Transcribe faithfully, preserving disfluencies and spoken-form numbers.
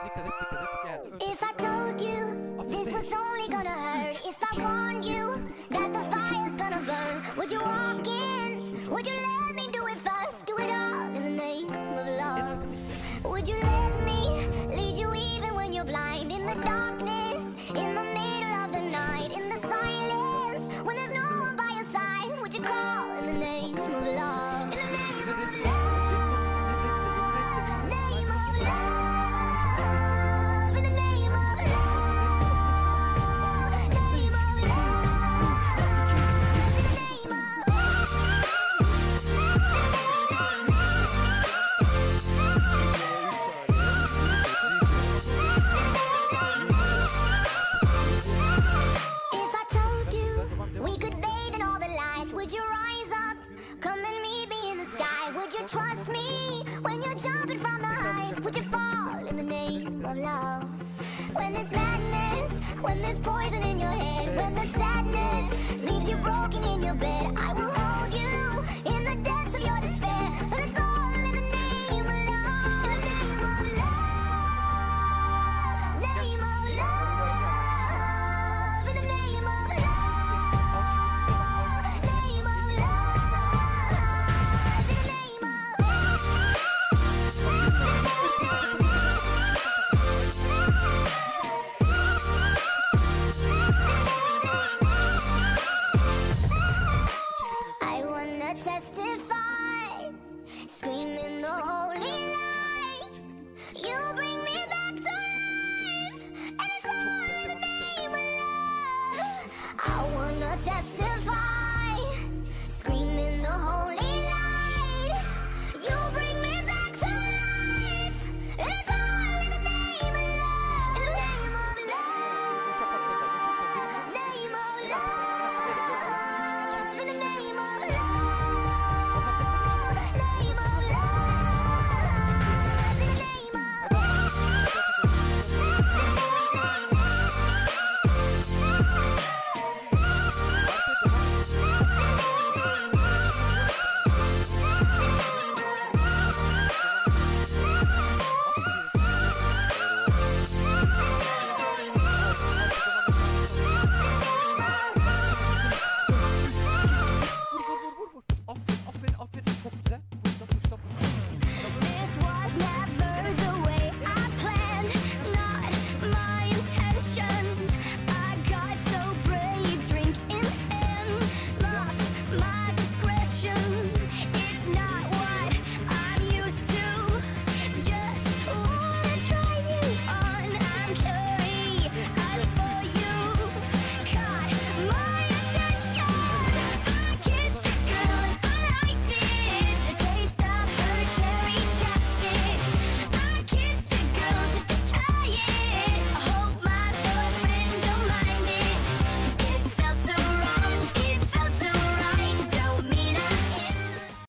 Dikkat et, dikkat et. Geldi. Önde. If I told you this was only gonna hurt, if I warned you that the fire's gonna burn, would you walk in? Would you let me do it first? Do it all in the name of love. Would you let me lead you even when you're blind? In the darkness, in the middle of the night, in the silence, when there's no one by your side, would you call in the name of love? In the name of love, name of love, in the name of love, name of love, in the name of If I told you we could bathe in all the lights, would you rise up? Come and meet me in the sky. Would you trust me when you're jumping from the heights? Would you fall in the name of love? When there's madness, when there's poison in your head, when the sadness leaves you broken in your bed, I will hold you in the